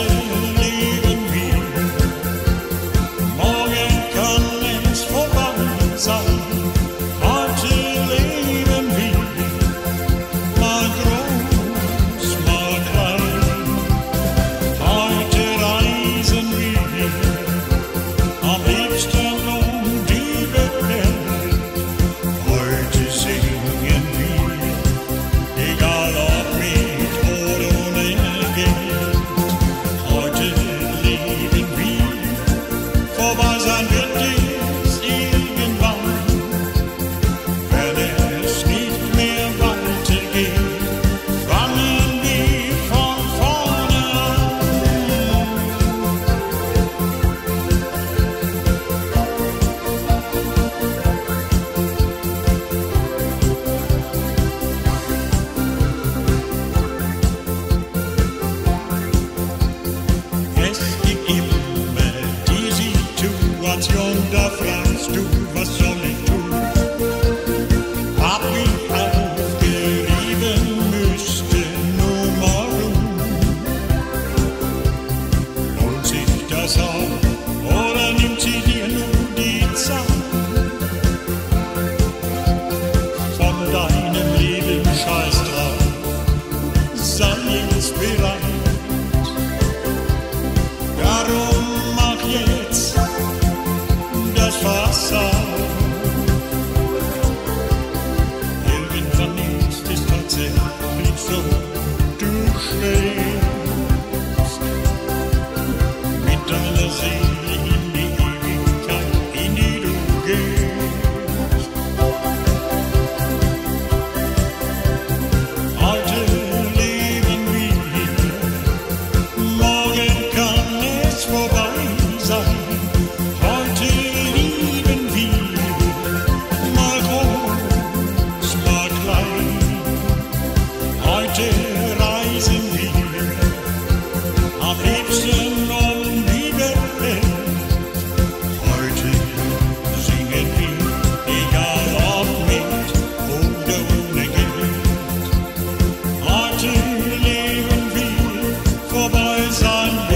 leben wir. Morgen kann es vorbei sein. Heute leben wir. Mal groß, mal klein. Heute reisen wir. Am liebsten um die Welt. Heute singen wir. Egal ob mit oder ohne Geld. Heute leben wir. Vorbei sein wird es irgendwann. Wenn es nicht mehr weitergeht, fangen wir von vorne an. Es gibt immer die Situation, da fragst du, was soll ich tun? Hab ich aufgerieben, müsste nur mal ruhen. Lohnt sich das auch, oder nimmt sie dir nur die Zeit? Von deinem Leben scheiß drauf, sei jetzt bereit. Darum mach jetzt das Fass auf. Irgendwann ist es tatsächlich so, du schwebst mit deiner Seele in die Ewigkeit, in die du gehst. Heute leben wir, morgen kann es vorbei sein. Heute lieben wir, mal groß, mal klein. Heute reisen wir, am liebsten um die Welt. Heute singen wir, egal ob mit oder ohne Geld. Heute leben wir, vorbei sein wird